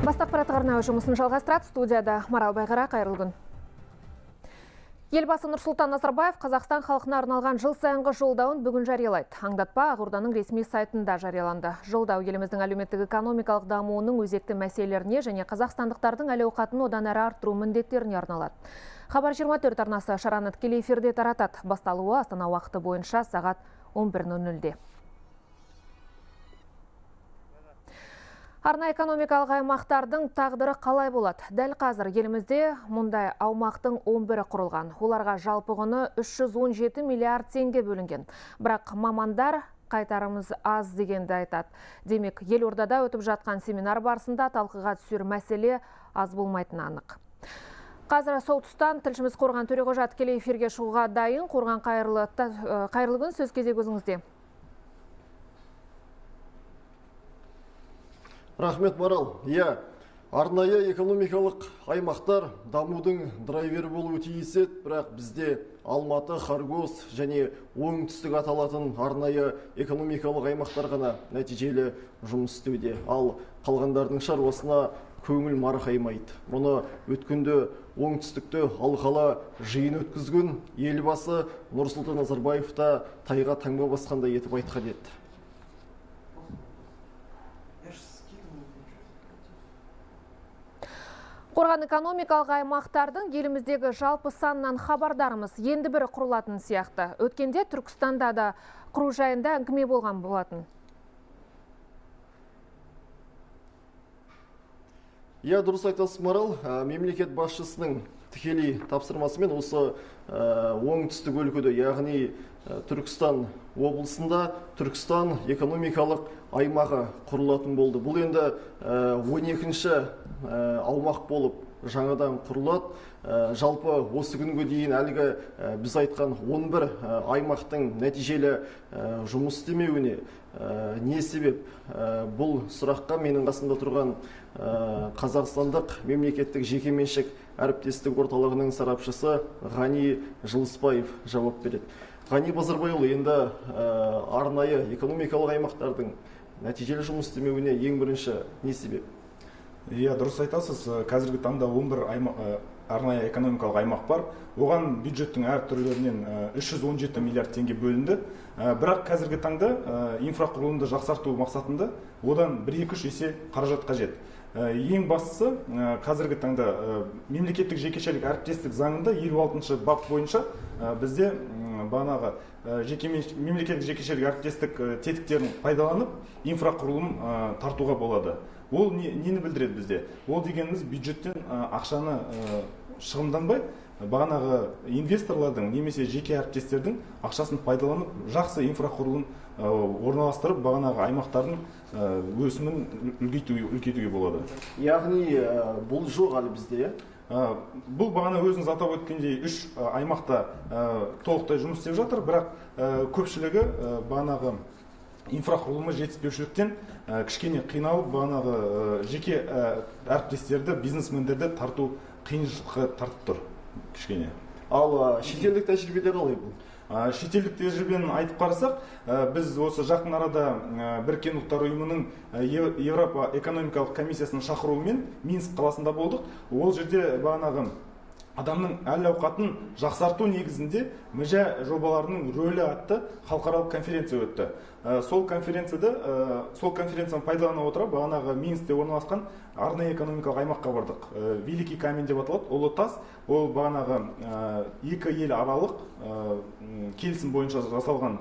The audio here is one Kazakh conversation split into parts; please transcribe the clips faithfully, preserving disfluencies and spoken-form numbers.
Бастақ паратығарна жұмысын жалғастырады. Студияда Марал Байғара, қайырлы күн. Елбасы Нұрсұлтан Назарбаев Қазақстан халқына арналған жыл сайынғы жолдауын бүгін жариялайды. Аңдатпа Ақорданың ресми сайтында жарияланды. Жолдау еліміздің әлеуметтік экономикалық дамуының өзекті мәселелеріне және қазақстандықтардың әл-ауқатын одан әрі арттыру міндеттеріне арналады. Хабар жиырма төрт арнасы шараны тікелей эфирде таратады. Басталуы Астана уақыты бойынша сағат он бір нөл нөлде. Арна экономикалық аймақтардың тағдыры қалай болады? Дәл қазір елімізде мұндай аумақтың он бірі құрылған. Оларға жалпы құны үш жүз он жеті миллиард теңге бөлінген. Бірақ мамандар қайтарымыз аз дегенді айтады. Демек, елордада өтіп жатқан семинар барысында талқыға түсер мәселе аз болмайтыны анық. Қазір сол тұстан тілшіміз Қорған Төреғожа тікелей эфирге шығуға дайын. Қорған, қайырлы, қайырлы күн, сөз кезегі өзіңізде. Рахмет, Марал. Иә, арнайы экономикалық аймақтар дамудың драйвері болуы тиіс еді, бірақ бізде Алматы, Харгос және оңтүстік аталатын арнайы экономикалық аймақтар ғана нәтижелі жұмыс істеуде. Ал қалғандардың шаруасына көңіл марқаймайды. Мұны өткенде оңтүстікті алқалы жиын өткізген елбасы Нұрсұлтан Назарбаев та тайға таңба басқандай етіп айтқан еді. Қорған экономикалық аймақтардың еліміздегі жалпы санынан хабардарымыз енді бірі құрылатын сияқты. Өткенде Түркістанда да құру жайында әңгіме болған болатын. Иә, дұрыс айтасыз, Марал. Мемлекет басшысының тікелей тапсырмасымен осы оңтүстік өлкеде, яғни Түркістан облысында Түркістан экономикалық аймағы құрылатын болды. Бұл енді он екінші аумақ болып жаңадан құрылады. Жалпы осы күнге дейін әлгі біз айтқан он бір аймақтың нәтижелі жұмыс істемеуіне не себеп? Бұл сұраққа менің қасымда тұрған Қазақстандық мемлекеттік жекеменшік әріптестік орталығының сарапшысы Ғани Жылыспаев жауап береді. Ғани Базарбайұлы, енді арнайы экономикалық аймақтардың нәтижелі жұмыс істемеуіне ең бірінші не себеп? Иә, дұрыс айтасыз. Қазіргі таңда он бір арнайы экономикалық аймақ бар. Оған бюджеттің әр түрлерінен үш жүз он жеті миллиард теңге бөлінді. Бірақ қазіргі таңда инфрақұрылымды жақсарту мақсатында одан бір екі үш есе қаражат қажет. Ең бастысы, қазіргі таңда мемлекеттік жекешелік әріптестік заңында елу алтыншы бап бойынша бізде бағанағы мемлекеттік жекешелік әріптестік тетіктерін пайдаланып инфрақұрылым тартуға болады. Ол нені білдіреді бізде? Ол дегеніміз бюджеттен ақшаны шығынданбай, бағанағы инвесторлардың немесе жеке әріптестердің ақшасын пайдаланып, жақсы инфрақұрылым орналастырып, бағанағы аймақтардың өсімін үлкейтуге болады. Яғни бұл жоқ әлі бізде? Бұл бағана өзіңіз атап өткендей үш аймақта толықтай жұмыс істеп жатыр, бірақ көпшілігі бағанағы инфрақұрылымы жетіспеушіліктен кішкене қиналып, бағанағы жеке әріптестерді, бизнесмендерді тарту қиыншылыққа тартып тұр кішкене. Ал шетелдік тәжірибеде қалай бұл? Шетелдік тәжірибені айтып қарасақ, біз осы жақын арада Біріккен ұлттар ұйымының Еуропа экономикалық комиссиясының шақыруымен Минск қаласында болдық. Ол жерде бағанағы адамның әл-ауқатын жақсарту негізінде мүжә жобаларының рөлі атты халықаралық конференция өтті. Сол конференцияда, сол конференцияны пайдалана отырып, бағанағы Минскте орналасқан арнайы экономикалық аймаққа бардық. Великий камень деп аталады, Ұлы тас. Ол бағанағы екі ел аралық келісім бойынша жасалған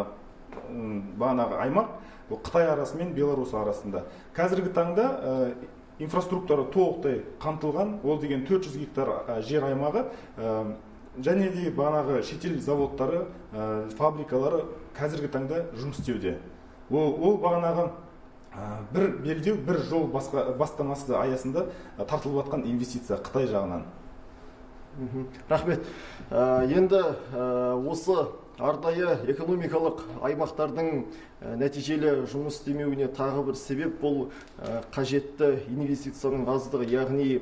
бағанағы аймақ, Қытай арасы мен Беларусь арасында. Қазіргі таңда инфраструктура толықтай қамтылған, ол деген төрт жүз гектар жер аймағы, және де бағанағы шетел заводтары, фабрикалары қазіргі таңда жұмыс істеуде. Ол бағанағы бір белдеу, бір жол бастамасы аясында тартылып жатқан инвестиция Қытай жағынан. Рахмет. Енді осы арнайы экономикалық аймақтардың нәтижелі жұмыс істемеуіне тағы бір себеп бұл қажетті инвестицияның аздығы, яғни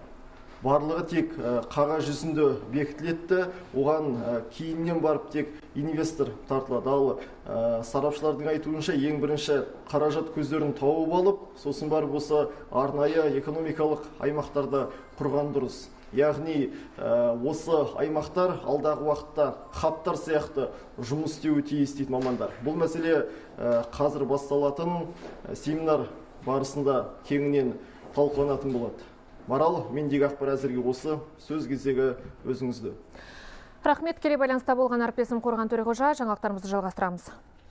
барлығы тек қағаз жүзінде бекітіледі, оған кейіннен барып тек инвестор тартылады. Ал сарапшылардың айтуынша ең бірінші қаражат көздерін тауып алып, сосын барып осы арнайы экономикалық аймақтарда құрған дұрыс. Яғни осы аймақтар алдағы уақытта хабтар сияқты жұмыс істеуі тиіс дейді мамандар. Бұл мәселе қазір басталатын семинар барысында кеңінен талқыланатын болады. Марал, мендегі ақпар әзірге осы, сөз кезегі өзіңізді. Рахмет, келе байланыста болған әріптесім Қорған Төреғожа, жаңалықтарымызды жалғастырамыз.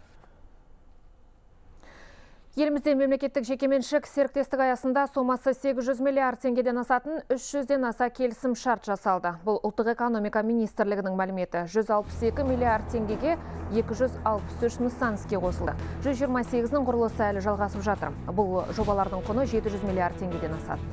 Елімізде мемлекеттік жекеменшік серіктестік аясында сомасы сегіз жүз миллиард теңгеден асатын үш жүзден аса келісім шарт жасалды. Бұл ұлттық экономика министрлігінің мәліметі. жүз алпыс екі миллиард теңгеге екі жүз алпыс үш нысан іске қосылды. жүз жиырма сегізінің құрылысы әлі жалғасып жатыр. Бұл жобалардың құны жеті жүз миллиард теңгеден асады.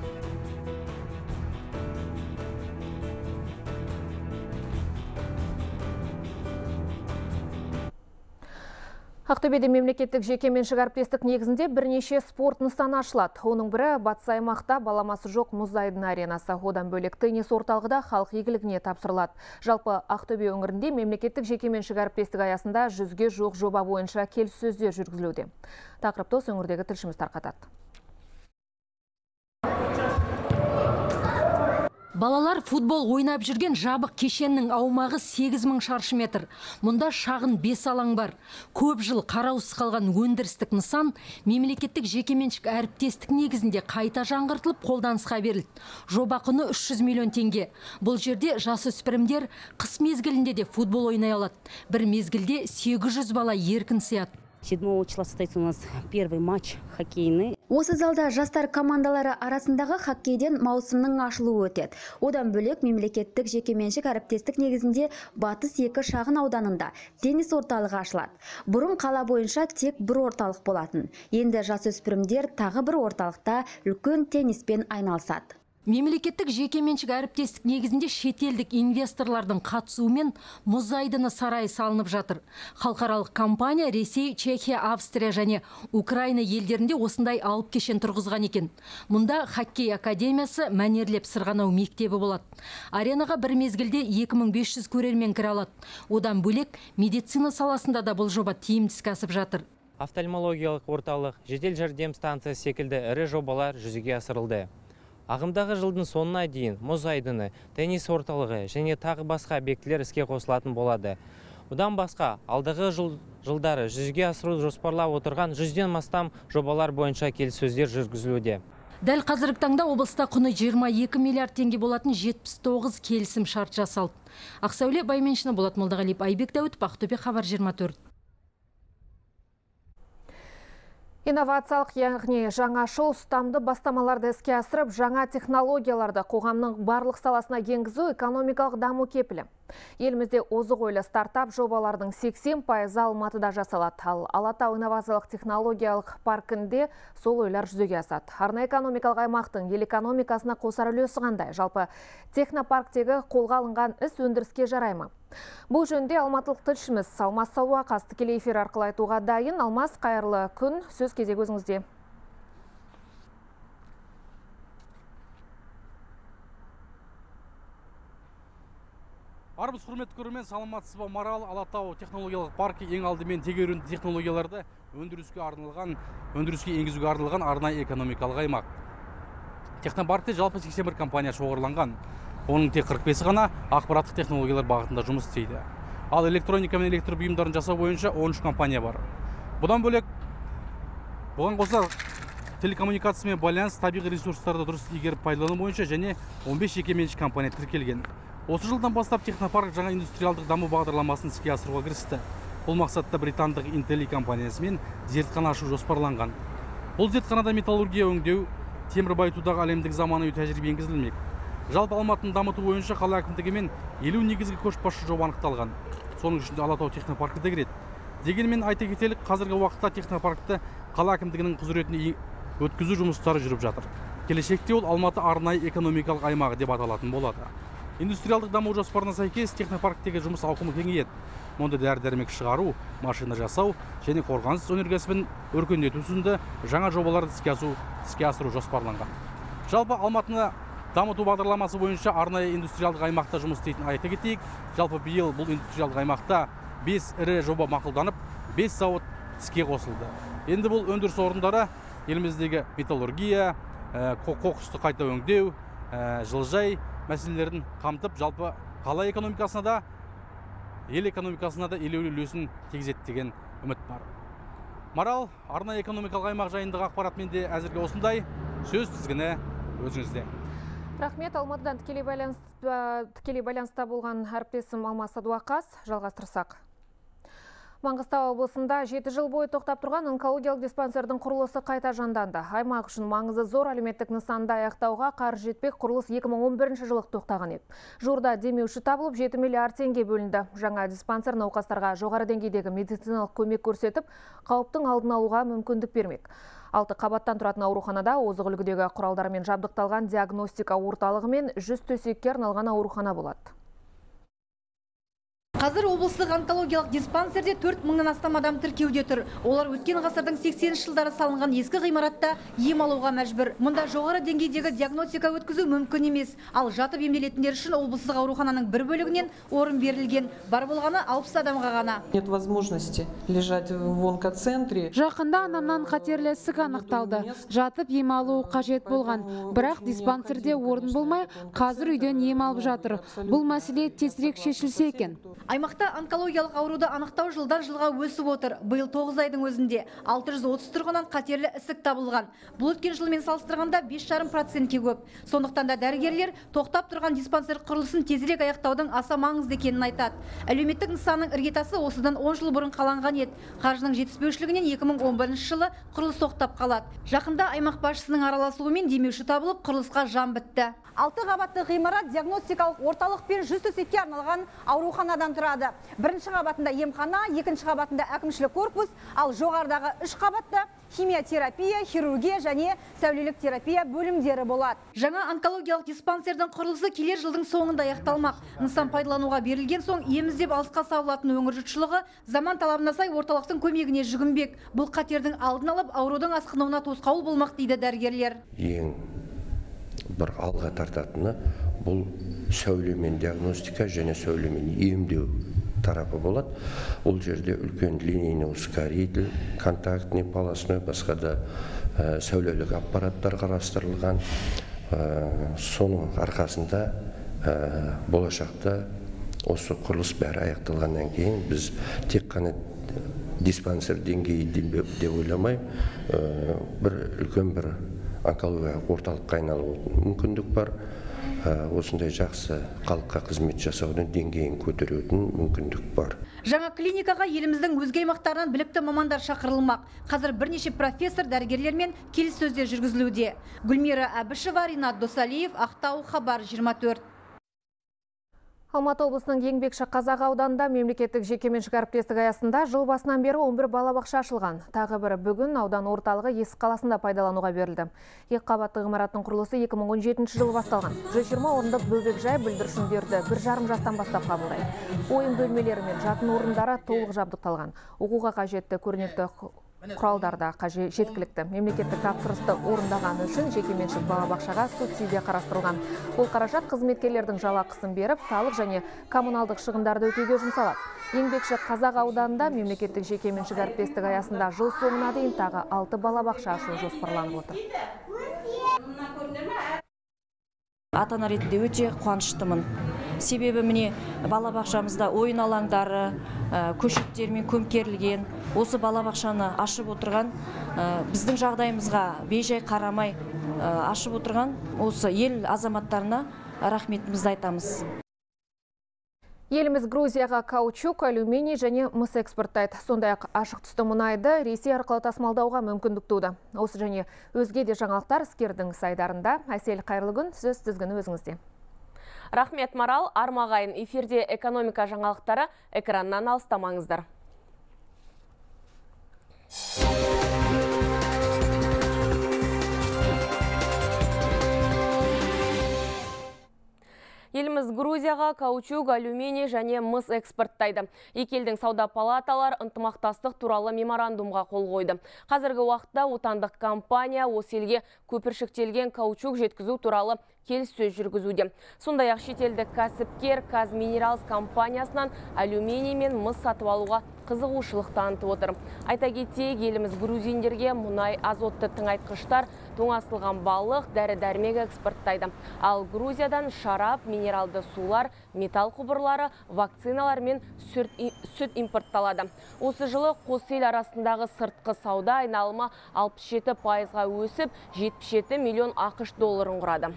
Ақтөбеде мемлекеттік жекеменшік әріптестік негізінде бірнеше спорт нысаны ашылады. Оның бірі батыс аймақта баламасы жоқ мұз айдыны аренасы. Одан бөлек теннис орталығы да халық игілігіне тапсырылады. Жалпы Ақтөбе өңірінде мемлекеттік жекеменшік әріптестік аясында жүзге жуық жоба бойынша келіссөздер жүргізілуде. Тақырыпты осы өңірдегі тілшіміз тарқатады. Балалар футбол ойнап жүрген жабық кешеннің аумағы сегіз мың шаршы метр. Мұнда шағын бес алаң бар. Көп жыл қараусыз қалған өндірістік нысан мемлекеттік жекеменшік әріптестік негізінде қайта жаңғыртылып қолданысқа берілді. Жоба құны үш жүз миллион теңге. Бұл жерде жасөспірімдер қыс мезгілінде де футбол ойнай алады. Бір мезгілде сегіз жүз бала еркін сияды. седьмого числа состоится у нас первый матч хоккейный. Осы залда жастар командалары арасындағы хоккейден маусымның ашылуы өтеді. Одан бөлек мемлекеттік жекеменшік әріптестік негізінде Батыс екі шағын ауданында теннис орталығы ашылады. Бұрын қала бойынша тек бір орталық болатын. Енді жасөспірімдер тағы бір орталықта үлкен тенниспен айналысады. Мемлекеттік жекеменшік әріптестік негізінде шетелдік инвесторлардың қатысуымен мұз айдыны сарайы салынып жатыр. Халықаралық компания Ресей, Чехия, Австрия және Украина елдерінде осындай алып кешен тұрғызған екен. Мұнда хоккей академиясы, мәнерлеп сырғанау мектебі болады. Аренаға бір мезгілде екі мың бес жүз көрермен кіре алады. Одан бөлек медицина саласында да бұл жоба тиімді іске асып жатыр. Офтальмологиялық орталық, жедел жәрдем станциясы секілді ірі жобалар жүзеге асырылды. Ағымдағы жылдың соңына дейін мұз айдыны, теннис орталығы және тағы басқа объектілер іске қосылатын болады. Бұдан басқа, алдағы жыл, жылдары жүзеге асыру жоспарлап отырған жүзден астам жобалар бойынша келіссөздер жүргізілуде. Дәл қазіргі таңда облыста құны жиырма екі миллиард теңге болатын жетпіс тоғыз келісім шарт жасалды. Ақсәуле Байменшина, Болат Молдағалиев, Айбек Дәуітов, Ақтөбе, Хабар жиырма төрт. Инновациялық, яғни жаңашыл ұстамды бастамаларды іске асырып, жаңа технологияларды қоғамның барлық саласына енгізу экономикалық даму кепілі. Елімізде озық ойлы стартап жобалардың сексен пайызы Алматыда жасалады. Ал Алатау инновациялық технологиялық паркінде сол ойлар жүзеге асады. Арнайы экономикалық аймақтың ел экономикасына қосар үлесі қандай? Жалпы технопарктегі қолға алынған іс өндіріске жарай ма? Бұл жөнде алматылық тілшіміз Алмас Сауақас тікелей эфир арқылы айтуға дайын. Алмас, қайырлы күн, сөз кезегі өзіңізде. Армысыз, құрметті көрермен, саламатсыз ба? Марал Алатау технологиялық паркі ең алдымен тегеурінді технологияларды өндіріске арналған, өндіріске енгізуге арналған арнайы экономикалық аймақ. Технопаркте жалпы сексен бір компания шоғырланған. Оның тек қырық бесі ғана ақпараттық технологиялар бағытында жұмыс істейді. Ал электроника мен электр бұйымдарын жасау бойынша он үш компания бар. Бұдан бөлек, бұған қоса телекоммуникация мен байланыс, табиғи ресурстарды дұрыс игеріп пайдалану бойынша және он бес жекеменшік компания тіркелген. Осы жылдан бастап технопарк жаңа индустриалдық даму бағдарламасын іске асыруға кірісті. Бұл мақсатта британдық Intelli компаниясымен зертхана ашу жоспарланған. Бұл зертханада металлургия өңдеу, темір байытудағы әлемдік заманауи тәжірибе енгізілмек. Жалпы Алматыны дамыту бойынша қала әкімдігімен елу негізгі көшбасшы жоба анықталған. Соның ішінде Алатау технопаркі де кіреді. Дегенмен айта кетелік, қазіргі уақытта технопаркті қала әкімдігінің құзыретіне өткізу жұмыстары жүріп жатыр. Келешекте ол Алматы арнайы экономикалық аймағы деп аталатын болады. Индустриалдық даму жоспарына сәйкес технопарктегі жұмыс ауқымы кеңейеді. Мұнда дәрі-дәрмек шығару, машина жасау және қорғаныс өнеркәсібін өркендету сынды жаңа жобаларды іске асыру жоспарланған. Жалпы Алматыны дамыту бағдарламасы бойынша арнайы индустриалдық аймақта жұмыс істейтін айта кетейік. Жалпы биыл бұл индустриалдық аймақта бес ірі жоба мақұлданып, бес зауыт іске қосылды. Енді бұл өндіріс орындары еліміздегі металлургия, қоқысты қайта өңдеу, жылыжай мәселелерін қамтып, жалпы қала экономикасына да, ел экономикасына да елеулі үлесін тигізеді деген үміт бар. Марал, арнайы экономикалық аймақ жайындағы ақпаратмен де әзірге осындай. Сөз тізгіні өзіңізде. Рахмет, Алматыдан тікелей байланыста болған әріптесім Алмас Садуақас. Жалғастырсақ. Маңғыстау облысында жеті жыл бойы тоқтап тұрған онкологиялық диспансердің құрылысы қайта жанданды. Аймақ үшін маңызы зор әлеуметтік нысанды аяқтауға қаржы жетпек, құрылыс екі мың он бірінші жылы тоқтаған еді. Жуырда демеуші табылып жеті миллиард теңге бөлінді. Жаңа диспансер науқастарға жоғары деңгейдегі медициналық көмек көрсетіп, қауіптің алдын алуға мүмкіндік бермек. Алты қабаттан тұратын ауруханада озық үлгідегі құралдармен жабдықталған диагностика орталығы мен жүз төсекке арналған аурухана болады. Қазір облыстық онкологиялық диспансерде төрт мыңнан астам адам тіркеуде тұр. Олар өткен ғасырдың сексенінші жылдары салынған ескі ғимаратта ем алуға мәжбүр. Мұнда жоғары деңгейдегі диагностика өткізу мүмкін емес. Ал жатып емделетіндер үшін облыстық аурухананың бір бөлігінен орын берілген. Бар болғаны алпыс адамға ғана. Нет возможности лежать в онкоцентре. Жақында анамнан қатерлі ісік анықталды. Жатып ем алу қажет болған. Бірақ диспансерде орын болмай, қазір үйден ем алып жатыр. Бұл мәселе тезірек шешілсе екен. Аймақта онкологиялық ауруды анықтау жылдан жылға өсіп отыр. Биыл тоғыз айдың өзінде алты жүз отыз тұрғыннан қатерлі ісік табылған. Бұл өткен жылмен салыстырғанда бес жарым процентке көп. Сондықтан да дәрігерлер тоқтап тұрған диспансер құрылысын тезірек аяқтаудың аса маңызды екенін айтады. Әлеуметтік нысанның іргетасы осыдан он жыл бұрын қаланған еді. Қаржының жетіспеушілігінен екі мың он бірінші жылы құрылыс тоқтап қалады. Жақында аймақ басшысының араласуымен демеуші табылып, құрылысқа жан бітті. Алты қабатты ғимарат диагностикалық орталық пен жүз төсекке арналған ауруханадан тұрады. Бірінші қабатында емхана, екінші қабатында әкімшілік корпус, ал жоғарыдағы үш қабатта химиотерапия, хирургия және сәулелік терапия бөлімдері болады. Жаңа онкологиялық диспансердің құрылысы келер жылдың соңында аяқталмақ. Нысан пайдалануға берілген соң еміздеп алысқа сауылатын өңір жұртшылығы заман талабына сай орталықтың көмегіне жүгінбек. Бұл қатердің алдын алып, аурудың асқынуына тосқауыл болмақ дейді дәрігерлер. Ең бір алға тартатыны бұл сәулемен диагностика және сәулемен емдеу тарапы болады. Ол жерде үлкен линейный ускоритель, контактный, полостной, басқа да сәулелік аппараттар қарастырылған. Соның арқасында болашақта осы құрылыс бәрі аяқталғаннан кейін біз тек қана диспансер деңгейі деп ойламай, бір үлкен бір онкологиялық орталыққа айналу мүмкіндік бар. Осындай жақсы халыққа қызмет жасаудың деңгейін көтеретін мүмкіндік бар. Жаңа клиникаға еліміздің өзге аймақтарынан білікті мамандар шақырылмақ. Қазір бірнеше профессор дәрігерлер мен келіссөздер жүргізілуде. Гүлмира Әбішева, Ринат Досалиев, Ақтау, Хабар жиырма төрт. Алматы облысының еңбекші Қазақ ауданында мемлекеттік жекеменшік әріптестік аясында жыл басынан бері он бір балабақша ашылған. Тағы бірі бүгін аудан орталығы Есік қаласында пайдалануға берілді. Екі қабатты ғимараттың құрылысы екі мың он жетінші жылы басталған. жүз жиырма орындық бөбекжай бүлдіршіндерді бір жарым жастан бастап қабылдайды. Ойын бөлмелері мен жатын орындары толық жабдықталған. Оқуға қажетті көрнекті құралдарда жеткілікті. Мемлекеттік тапсырысты орындаған үшін жекеменшік балабақшаға субсидия қарастырылған. Ол қаражат қызметкерлердің жалақысын беріп, салық және коммуналдық шығындарды өтеуге жұмсалады. Еңбекші Қазақ ауданында мемлекеттік жекеменшік әріптестік аясында жыл соңына дейін тағы алты балабақша ашу жоспарланып отыр. Ата-ана ретінде өте қуаныштымын. Себебі міне балабақшамызда ойын алаңдары, көшеттермен көмкерілген, осы балабақшаны ашып отырған, біздің жағдайымызға бейжай қарамай ашып отырған осы ел азаматтарына рахметімізді айтамыз. Еліміз Грузияға каучук, алюминий және мыс экспорттайды. Сондай-ақ ашық түсті мұнайды Ресей арқылы тасымалдауға мүмкіндік туды. Осы және өзге де жаңалықтар іскердің сайдарында. Әсел, қайырлы күн, сөз тізгіні өзіңізде. Рахмет, Марал. Армағайын, эфирде экономика жаңалықтары, экраннан алыстамаңыздар. Еліміз Грузияға каучук, алюминий және мыс экспорттайды. Екі елдің сауда палаталар ынтымақтастық туралы меморандумға қол қойды. Қазіргі уақытта отандық компания осы елге көпіршіктелген каучук жеткізу туралы келіссөз жүргізуде. Сондай-ақ шетелдік кәсіпкер Казминералс компаниясынан алюминий мен мыс сатып алуға қызығушылық танытып отыр. Айта кетейік, еліміз грузиндерге мұнай, азотты тыңайтқыштар, тоңазытылған балық, дәрі-дәрмек экспорттайды. Ал Грузиядан шарап, минералды сулар, металл құбырлары, вакциналар мен сүт импортталады. Осы жылы қос ел арасындағы сыртқы сауда айналымы алпыс жеті пайызға өсіп, жетпіс жеті миллион ақш долларын құрады.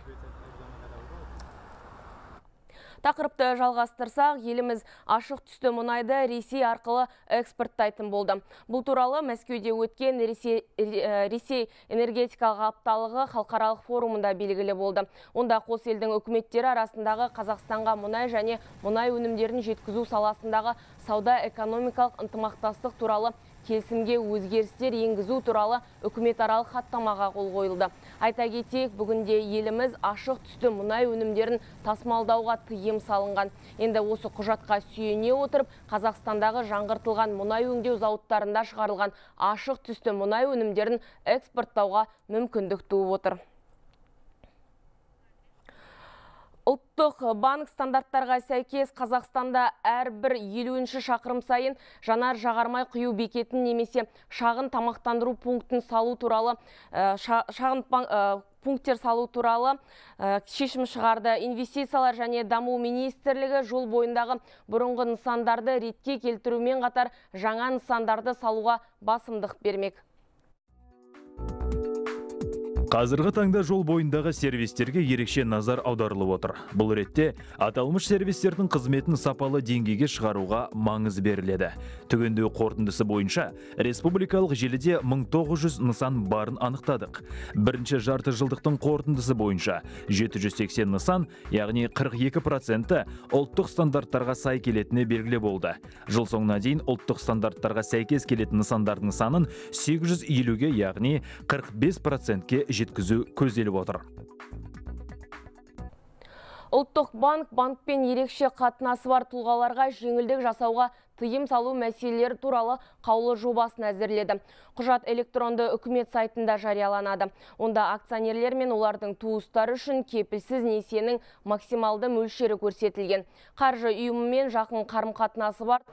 Тақырыпты жалғастырсақ, еліміз ашық түсті мұнайды Ресей арқылы экспорттайтын болды. Бұл туралы Мәскеуде өткен Ресей, Ресей энергетикалық апталығы халықаралық форумында белгілі болды. Онда қос елдің үкіметтері арасындағы Қазақстанға мұнай және мұнай өнімдерін жеткізу саласындағы сауда-экономикалық ынтымақтастық туралы келісімге өзгерістер енгізу туралы үкіметаралық хаттамаға қол қойылды. Айта кетейік, бүгінде еліміз ашық түсті мұнай өнімдерін тасымалдауға тыйым салынған. Енді осы құжатқа сүйене отырып, Қазақстандағы жаңғыртылған мұнай өңдеу зауыттарында шығарылған ашық түсті мұнай өнімдерін экспорттауға мүмкіндік туып отыр. Ұлттық банк стандарттарға сәйкес Қазақстанда әрбір елуінші шақырым сайын жанар жағармай құю бекетін немесе шағын тамақтандыру пунктін салу туралы шағын пункттер салу туралы шешім шығарды. Инвестициялар және даму министрлігі жол бойындағы бұрынғы нысандарды ретке келтірумен қатар жаңа нысандарды салуға басымдық бермек. Қазіргі таңда жол бойындағы сервистерге ерекше назар аударылып отыр. Бұл ретте аталмыш сервистердің қызметін сапалы деңгейге шығаруға маңыз беріледі. Түгендеу қорытындысы бойынша республикалық желіде мың тоғыз жүз нысан барын анықтадық. Бірінші жарты жылдықтың қорытындысы бойынша жеті жүз сексен нысан, яғни қырық екі проценті ұлттық стандарттарға сай келетіні белгілі болды. Жыл соңына дейін ұлттық стандарттарға сәйкес келетін нысандардың санын сегіз жүз елуге, яғни қырық бес процентке жеткізу көзделіп отыр. Ұлттық банк банкпен ерекше қатынасы бар тұлғаларға жеңілдік жасауға тыйым салу мәселелері туралы қаулы жобасын әзірледі. Құжат электронды үкімет сайтында жарияланады. Онда акционерлер мен олардың туыстары үшін кепілсіз несиенің максималды мөлшері көрсетілген. Қаржы ұйымымен жақын қарым-қатынасы бар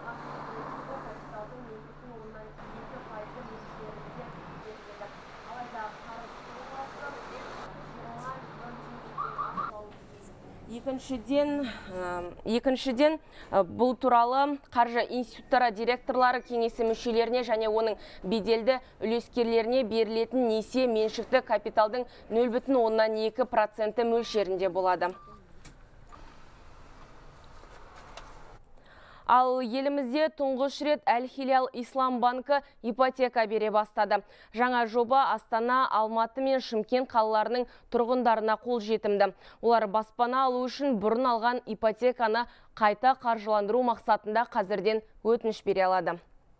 Екіншіден, екіншіден бұл туралы қаржы институттары директорлары кеңесі мүшелеріне және оның беделді үлескерлеріне берілетін несие меншікті капиталдың нөл бүтін оннан екі проценті мөлшерінде болады. Ал елімізде тұңғыш рет Әл-Хилал Ислам банкі ипотека бере бастады. Жаңа жоба Астана, Алматы мен Шымкент қалаларының тұрғындарына қол жетімді. Олар баспана алу үшін бұрын алған ипотеканы қайта қаржыландыру мақсатында қазірден өтініш бере алады.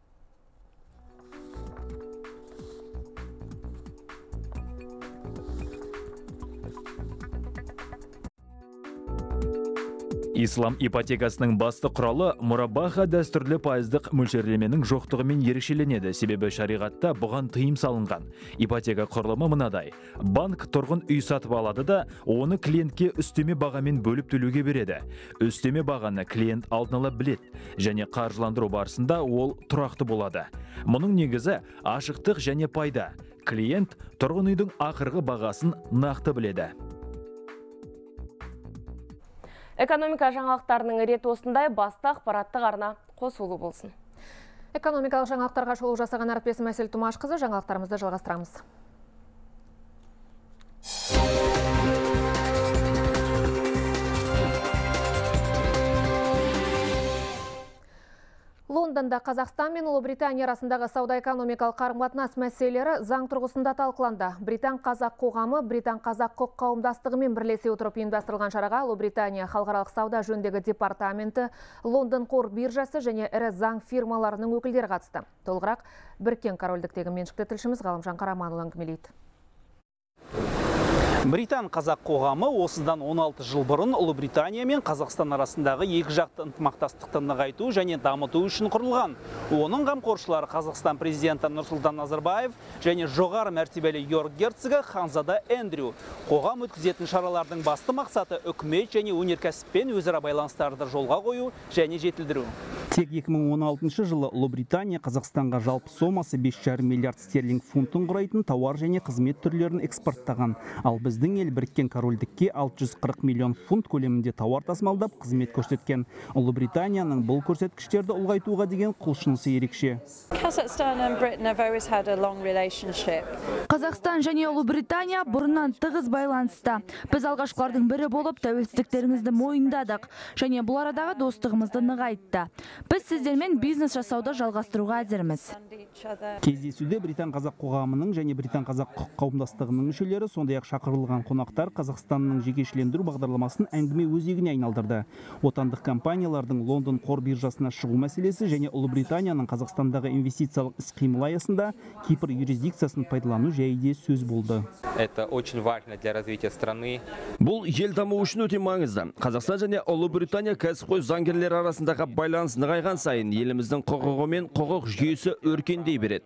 Ислам ипотекасының басты құралы мурабаха дәстүрлі пайыздық мөлшерлеменің жоқтығымен ерекшеленеді. Себебі шариғатта бұған тыйым салынған. Ипотека құрылымы мынадай. Банк тұрғын үй сатып алады да, оны клиентке үстеме бағамен бөліп төлеуге береді. Үстеме бағаны клиент алдын ала біледі, және қаржыландыру барысында ол тұрақты болады. Мұның негізі ашықтық және пайда. Клиент тұрғын үйдің ақырғы бағасын нақты біледі. Экономика жаңалықтарының реті осындай. Басты ақпараттық арна қосулы болсын. Экономикалық жаңалықтарға шолу жасаған әріптесім Әсел Тұмашқызы, жаңалықтарымызды жалғастырамыз. Лондонда Қазақстан мен Ұлыбритания арасындағы сауда-экономикалық қарым-қатынас мәселелері заң тұрғысында талқыланды. Британ-қазақ қоғамы Британ-қазақ құқық қауымдастығымен бірлесе отырып ұйымдастырылған шараға Ұлыбритания халықаралық сауда жөніндегі департаменті, Лондон қор биржасы және ірі заң фирмаларының өкілдері қатысты. Толығырақ Біріккен Корольдіктегі меншікті тілшіміз Ғалымжан Қараманұлы әңгімелейді. Британ қазақ қоғамы осыдан он алты жыл бұрын Ұлыбритания мен Қазақстан арасындағы екі жақты ынтымақтастықты нығайту және дамыту үшін құрылған. Оның қамқоршылары Қазақстан президенті Нұрсұлтан Назарбаев және жоғары мәртебелі Йорк герцогы Ханзада Эндрю. Қоғам өткізетін шаралардың басты мақсаты үкімет және өнеркәсіппен өзара байланыстарды жолға қою және жетілдіру. Тек екі мың он алтыншы жылы Ұлыбритания Қазақстанға жалпы сомасы бес жарым миллиард стерлинг фунтын құрайтын тауар және қызмет түрлерін экспорттаған. Ал біздің ел Біріккен Корольдікке алты жүз қырық миллион фунт көлемінде тауар тасымалдап қызмет көрсеткен. Ұлыбританияның бұл көрсеткіштерді ұлғайтуға деген құлшынысы ерекше. Қазақстан және Ұлыбритания бұрыннан тығыз байланыста. Біз алғашқылардың бірі болып тәуелсіздіктерімізді мойындадық және бұл арадағы достығымызды нығайтты. Біз сіздермен бизнес жасауды жалғастыруға әзірміз. Кездесуде Британ қазақ қоғамының және Британ қазақ құқық қауымдастығының мүшелері, сондай-ақ шақырылған қонақтар Қазақстанның жекешелендіру бағдарламасын әңгіме өзегіне айналдырды. Отандық компаниялардың Лондон қор биржасына шығу мәселесі және Ұлыбританияның Қазақстандағы инвестициялық іс-қимыл аясында Кипр юрисдикциясын пайдалану жайы де сөз болды. Это очень важно для развития страны. Бұл ел дамуы үшін өте маңызды. Қазақстан және Ұлыбритания кәсіпқой заңгерлер арасындағы байланыс нығайған сайын еліміздің құқығы мен құқық жүйесі өркендей береді.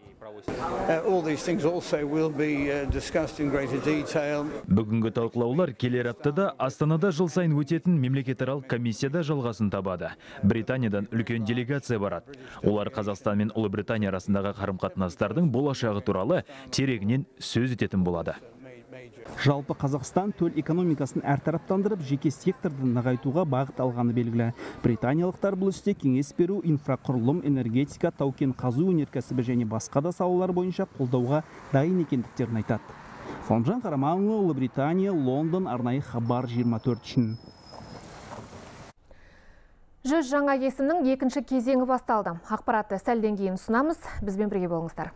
Бүгінгі талқылаулар келер аптада Астанада жыл сайын өтетін мемлекетаралық комиссияда жалғасын табады. Британиядан үлкен делегация барады. Олар Қазақстан мен Ұлыбритания арасындағы қарым-қатынастардың болашағы туралы тереңінен сөз ететін болады. Жалпы Қазақстан төл экономикасын әртараптандырып, жеке секторды нығайтуға бағыт алғаны белгілі. Британиялықтар бұл істе кеңес беру, инфрақұрылым, энергетика, тау-кен қазу өнеркәсібі және басқа да салалар бойынша қолдауға дайын екендіктерін айтады. Ғалымжан Қараманұлы, Ұлыбритания, Лондон, арнайы хабар жиырма төрт үшін. Жүз жаңа есімнің екінші кезеңі басталды. Ақпаратты сәлден кейін ұсынамыз. Бізбен бірге болыңыздар.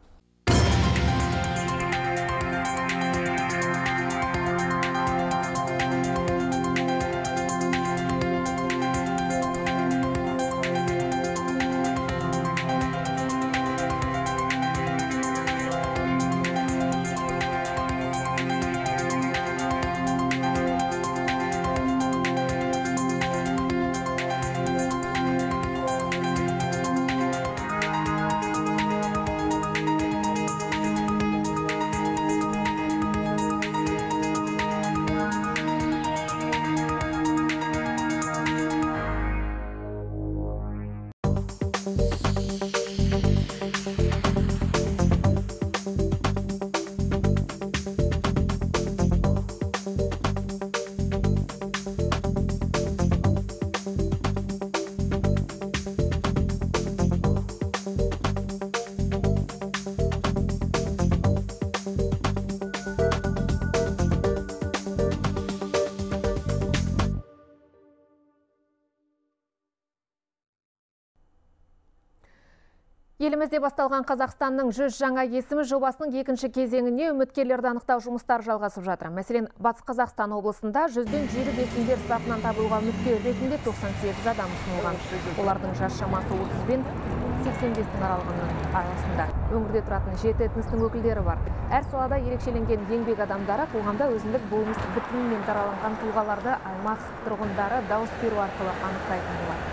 Елімізде басталған Қазақстанның жүз жаңа есімі жобасының екінші кезеңіне үміткерлерді анықтау жұмыстары жалғасып жатыр. Мәселен, Батыс Қазақстан облысында жүзден жүйрік есімдер сапынан табылуға үміткер ретінде тоқсан сегіз адам ұсынылған. Олардың жас шамасы отыз бен сексен бестің аралығының арасында. Өңірде тұратын жеті этностың өкілдері бар. Әр салада ерекшеленген еңбек адамдары қоғамда өзіндік болмыс бітімімен дараланған тұлғаларды аймақ тұрғындары дауыс беру арқылы анықтайтын болады.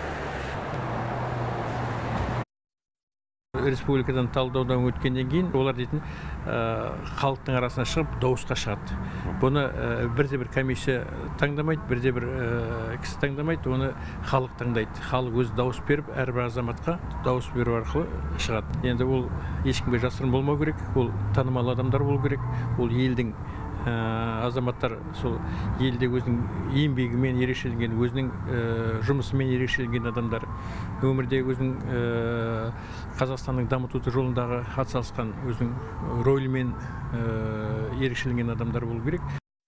Республикадан талдаудан өткеннен кейін олар дейтін халықтың арасына шығып дауысқа шығады. Бұны бірде бір комиссия таңдамайды, бірде бір кісі таңдамайды, оны халық таңдайды. Халық өзі дауыс беріп, әрбір азаматқа дауыс беру арқылы шығады. Енді ол ешкімге жасырын болмау керек, ол танымал адамдар болу керек, ол елдің азаматтар сол елде өзінің еңбегімен ерекшеленген, өзінің жұмысымен ерекшеленген адамдар, өмірде өзінің Қазақстанның дамытуды жолындағы атсалысқан өзінің рөлімен ерекшеленген адамдар болу керек.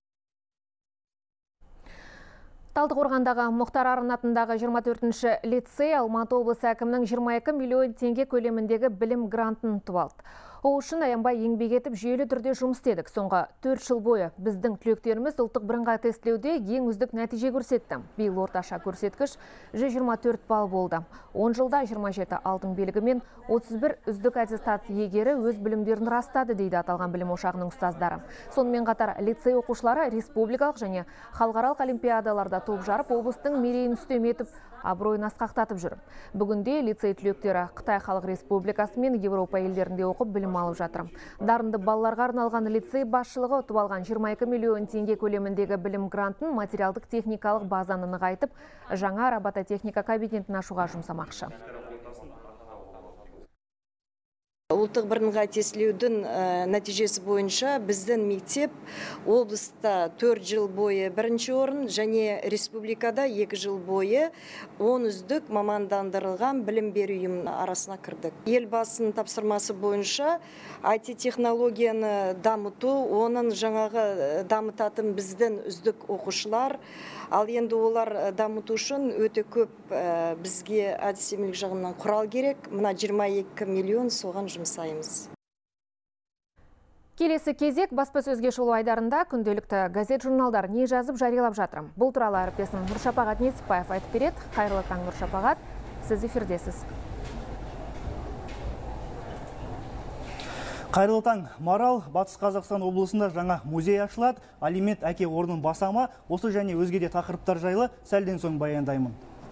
Талдықорғандағы Мұхтар Арын атындағы жиырма төртінші лицей Алматы облысы әкімінің жиырма екі миллион теңге көлеміндегі білім грантын ұтып алды. Ол үшін аянбай еңбек етіп жүйелі түрде жұмыс істедік. Соңғы төрт жыл бойы біздің түлектеріміз ұлттық бірыңғай тестілеуде ең үздік нәтиже көрсетті. Биыл орташа көрсеткіш жүз жиырма төрт балл болды. он жылда жиырма жеті алтын белгі мен отыз бір үздік аттестат иегері өз білімдерін растады, дейді аталған білім ошағының ұстаздары. Сонымен қатар лицей оқушылары республикалық және халықаралық олимпиадаларда топ жарып, облыстың мерейін үстем етіп, абыройын асқақтатып жүр. Бүгінде лицей түлектері Қытай Халық Республикасы мен Европа елдерінде оқып білім алып жатыр. Дарынды балаларға арналған лицей басшылығы ұтып алған жиырма екі миллион теңге көлеміндегі білім грантын материалдық техникалық базаны нығайтып, жаңа робототехника кабинетін ашуға жұмсамақшы. Ұлттық бірыңғай тестілеудің нәтижесі бойынша біздің мектеп облыста төрт жыл бойы бірінші орын және республикада екі жыл бойы он үздік мамандандырылған білім беру ұйымының арасына кірдік. Елбасының тапсырмасы бойынша ай ти технологияны дамыту, оның жаңағы дамытатын біздің үздік оқушылар, ал енді олар дамыту үшін өте көп бізге әдістемелік жағынан құрал керек. Мына жиырма екі миллион соған жұмсаймыз. Келесі кезек баспасөзге шолу айдарында күнделікті газет журналдар не жазып жариялап жатыр. Бұл туралы әріптесім Нұршапағат Несіпбаев айтып береді. Қайырлы таң, Нұршапағат, сіз эфирдесіз. Қайырлы таң, Марал, Батыс Қазақстан облысында жаңа музей ашылады. Алимент әке орнын басама, осы және өзге де тақырыптар жайлы сәлден соң баяндаймын.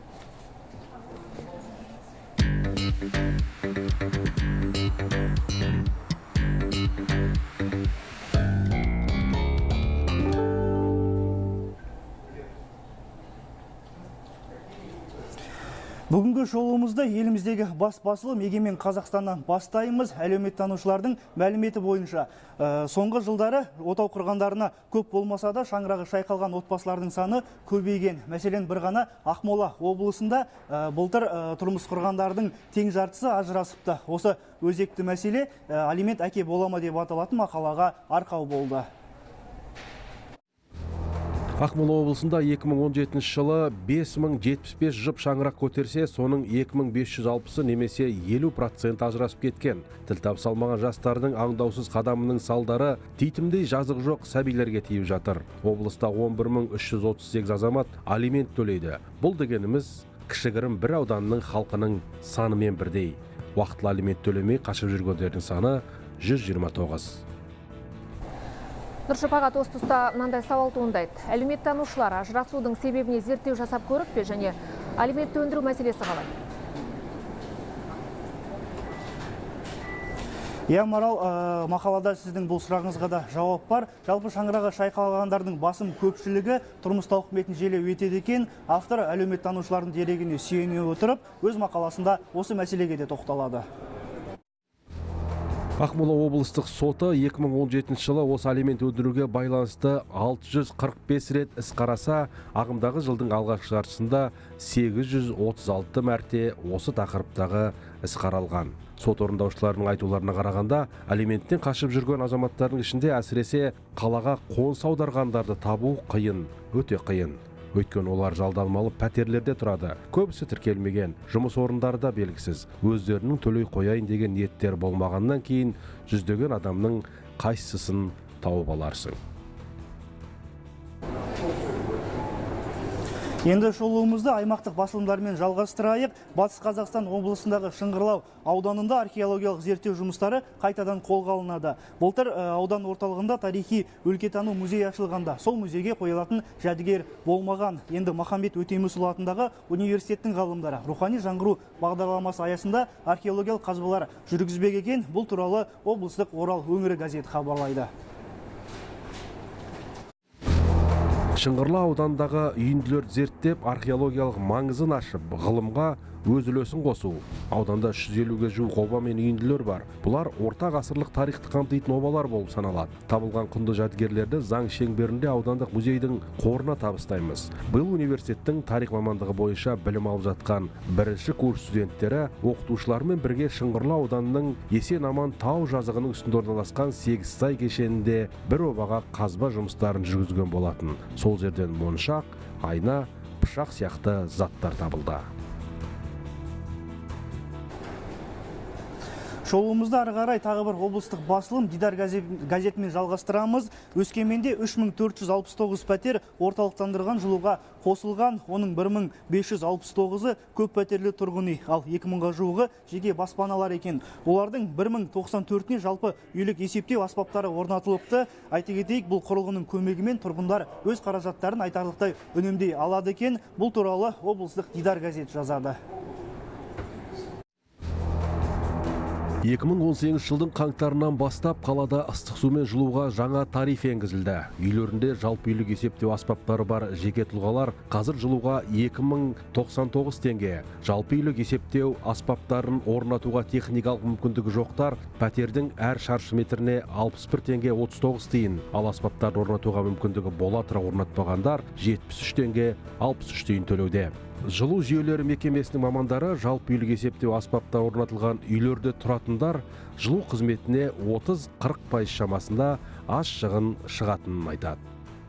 Бүгінгі шолуымызды еліміздегі бас басылым Егемен Қазақстаннан бастаймыз. Әлеуметтанушылардың мәліметі бойынша соңғы жылдары отау құрғандарына көп болмаса да шаңырағы шайқалған отбасылардың саны көбейген. Мәселен, бір ғана Ақмола облысында былтыр тұрмыс құрғандардың тең жартысы ажырасыпты. Осы өзекті мәселе алимент әке болама деп аталатын мақалаға арқау болды. Ақмола облысында екі мың он жетінші жылы бес мың жетпіс бес жұп шаңырақ көтерсе, соның екі мың бес жүз алпысы немесе елу процент ажырасып кеткен. Тіл табыса алмаған жастардың аңдаусыз қадамының салдары титімдей жазық жоқ сәбилерге тиіп жатыр. Облыста он бір мың үш жүз отыз сегіз азамат алимент төлейді. Бұл дегеніміз кішігірім бір ауданның халқының санымен бірдей. Уақытылы алимент төлемей қашып жүргендердің саны жүз жиырма тоғыз. Нұршапағат, осы тұста мынандай сауал туындайды. Әлеуметтанушылар ажырасудың себебіне зерттеу жасап көріп пе, және алиментті өндіру мәселесі қалай? Иә, Марал, мақалада сіздің бұл сұрағыңызға да жауап бар. Жалпы шаңырағы шайқалғандардың басым көпшілігі тұрмыс тауқыметін желеу етеді екен. Автор әлеуметтанушылардың дерегіне сүйене отырып, өз мақаласында осы мәселеге де тоқталады. Ақмола облыстық соты екі мың он жетінші жылы осы алимент өндіруге байланысты алты жүз қырық бес рет іс қараса, ағымдағы жылдың алғашқы жартысында сегіз жүз отыз алты мәрте осы тақырыптағы іс қаралған. Сот орындаушыларының айтуларына қарағанда, алименттен қашып жүрген азаматтардың ішінде әсіресе қалаға қоныс аударғандарды табу қиын, өте қиын. Өйткені олар жалдамалы пәтерлерде тұрады. Көбісі тіркелмеген, жұмыс орындары да белгісіз. Өздерінің төлей қояйын деген ниеттер болмағаннан кейін жүздеген адамның қайсысын тауып аларсың. Енді шолуымызды аймақтық басылымдармен жалғастырайық. Батыс Қазақстан облысындағы Шыңғырлау ауданында археологиялық зерттеу жұмыстары қайтадан қолға алынады. Былтыр аудан орталығында тарихи өлкетану музей ашылғанда сол музейге қойылатын жәдігер болмаған. Енді Махамбет Өтемісұлы атындағы университеттің ғалымдары рухани жаңғыру бағдарламасы аясында археологиялық қазбалар жүргізбек екен. Бұл туралы облыстық Орал өңірі газеті хабарлайды. Шыңғырлау аудандағы үйінділерді зерттеп, археологиялық маңызын ашып, ғылымға өз үлесін қосу. Ауданда үш жүз елуге жуық оба мен үйінділер бар. Бұлар орта ғасырлық тарихты қамтитын обалар болып саналады. Табылған құнды жәдігерлерді заң шеңберінде аудандық музейдің қорына табыстаймыз. Биыл университеттің тарих мамандығы бойынша білім алып жатқан бірінші курс студенттері оқытушылармен бірге Шыңғырлау ауданының Есен Аман тау жазығының үстінде орналасқан Сегізсай кешенінде бір обаға қазба жұмыстарын жүргізген болатын. Сол жерден моншақ, айна, пышақ сияқты заттар табылды. Шолуымызды ары қарай тағы бір облыстық басылым Дидар газетімен жалғастырамыз. Өскеменде үш мың төрт жүз алпыс тоғыз пәтер орталықтандырған жылуға қосылған, оның бір мың бес жүз алпыс тоғызы көп пәтерлі тұрғын үй, ал екі мыңға жуығы жеке баспаналар екен. Олардың бір мың тоқсан төртіне жалпы үйлік есептеу аспаптары орнатылыпты. Айта кетейік, бұл құрылғының көмегімен тұрғындар өз қаражаттарын айтарлықтай үнемдей алады екен. Бұл туралы облыстық Дидар газет жазады. екі мың он сегізінші жылдың қаңтарынан бастап қалада ыстық сумен жылуға жаңа тариф енгізілді. Үйлерінде жалпы үйлік есептеу аспаптары бар жеке тұлғалар қазір жылуға екі мың тоқсан тоғыз теңге. Жалпы үйлік есептеу аспаптарын орнатуға техникалық мүмкіндігі жоқтар пәтердің әр шаршы метріне алпыс бір теңге отыз тоғыз тиын. Ал аспаптарды орнатуға мүмкіндігі бола тұра орнатпағандар жетпіс үш теңге алпыс үш тиын төлеуде. Жылу жүйелері мекемесінің мамандары жалпы үйлік есептеу аспаптар орнатылған үйлерде тұратындар жылу қызметіне отыз қырық пайыз шамасында аз шығын шығатынын айтады.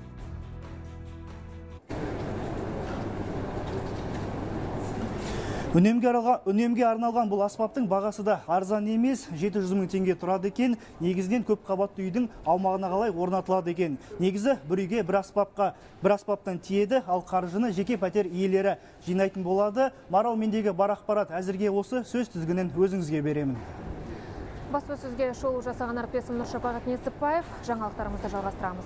Үнемге арналған бұл аспаптың бағасы да арзан емес, жеті жүз мың теңге тұрады екен. Негізінен көп қабатты үйдің аумағына қалай орнатылады екен. Негізі бір үйге бір аспапқа бір аспаптан тиеді, ал қаржыны жеке пәтер иелері жинайтын болады. Марал, мендегі бар ақпарат әзірге осы, сөз тізгінін өзіңізге беремін. Баспасөзге шолу жасаған әріптесім Нұршапағат Несіпбаев, жаңалықтарымызды жалғастырамыз.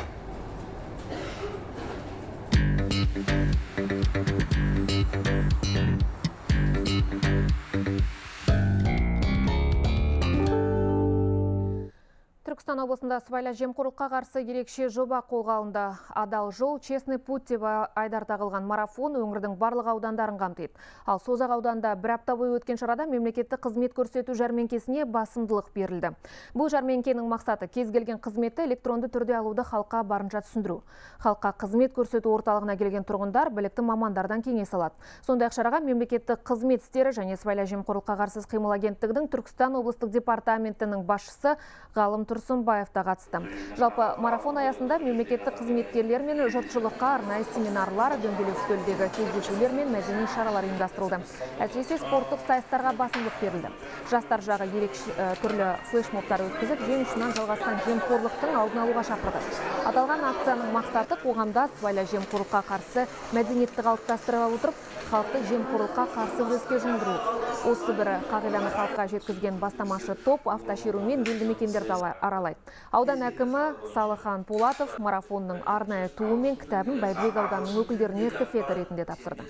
Түркістан облысында сыбайлас жемқорлыққа қарсы ерекше жоба қолға алынды. Адал жол, честный путь деп айдар тағылған марафон өңірдің барлық аудандарын қамтиды. Ал Созақ ауданында бір апта бойы өткен шарада мемлекеттік қызмет көрсету жәрмеңкесіне басымдылық берілді. Бұл жәрмеңкенің мақсаты кез келген қызметті электронды түрде алуды халыққа барынша түсіндіру. Халыққа қызмет көрсету орталығына келген тұрғындар білікті мамандардан кеңес алады. Сондай-ақ шараға мемлекеттік қызмет істері және сыбайлас жемқорлыққа қарсы қимыл агенттігінің Түркістан облыстық департаментінің басшысы Ғалым Тұрсынбаев та қатысты. Жалпы марафон аясында мемлекеттік қызметкерлер мен жұртшылыққа арнайы семинарлар, дөңгелек үстелдегі кездесулер мен мәдени шаралар ұйымдастырылды. Әсіресе спорттық сайыстарға басымдық берілді. Жастар жағы ерекше түрлі флешмобтар өткізіп, жең ұшынан жалғасқан жемқорлықтың алдын алуға шақырды. Аталған акцияның мақсаты қоғамда сыбайлас жемқорлыққа қарсы мәдениетті қалыптастыра отырып, халықты жемқорлыққа қарсы күреске жұмылдыру. Осы бірі қағиданы халыққа жеткізген бастамашы топ автошерумен елді мекендерді аралайды. Аудан әкімі Салыхан Пулатов марафонның арнайы туы мен кітабын Бәйдібек ауданының өкілдеріне эстафета ретінде тапсырды.